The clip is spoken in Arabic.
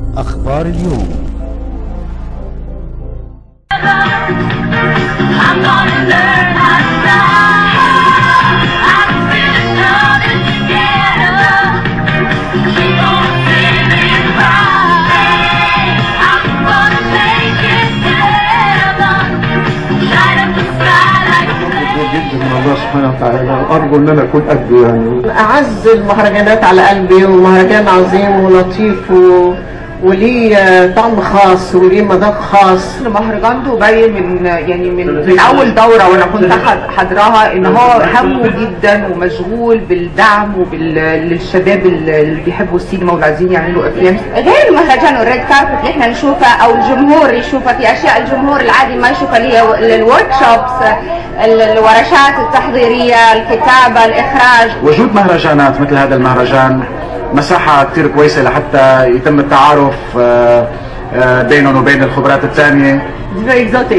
أخبار اليوم. جدا من الله سبحانه وتعالى، وارجو ان انا اكون قده يعني. اعز المهرجانات على قلبي، ومهرجان عظيم ولطيف وليه طعم خاص وليه مذاق خاص. مهرجان دبي من اول دوره وانا كنت حاضراها ان هو همه جدا ومشغول بالدعم للشباب اللي بيحبوا السينما واللي عايزين يعملوا افلام. غير مهرجان والريد كاربت اللي احنا نشوفها او الجمهور يشوفها، في اشياء الجمهور العادي ما يشوفها، اللي هي الورك شوبس، الورشات التحضيريه، الكتابه، الاخراج. وجود مهرجانات مثل هذا المهرجان مساحة كتير كويسة لحتى يتم التعارف بينهم وبين الخبرات الثانية.